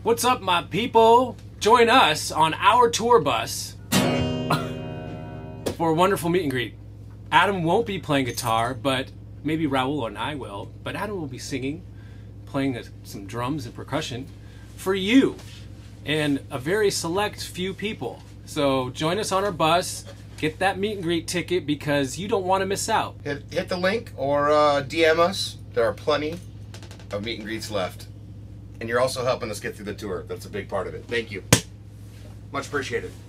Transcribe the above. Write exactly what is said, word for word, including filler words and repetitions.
What's up, my people? Join us on our tour bus for a wonderful meet and greet. Adam won't be playing guitar, but maybe Raul and I will. But Adam will be singing, playing a, some drums and percussion for you and a very select few people. So join us on our bus. Get that meet and greet ticket because you don't want to miss out. Hit, hit the link or uh, D M us. There are plenty of meet and greets left. And you're also helping us get through the tour. That's a big part of it. Thank you. Much appreciated.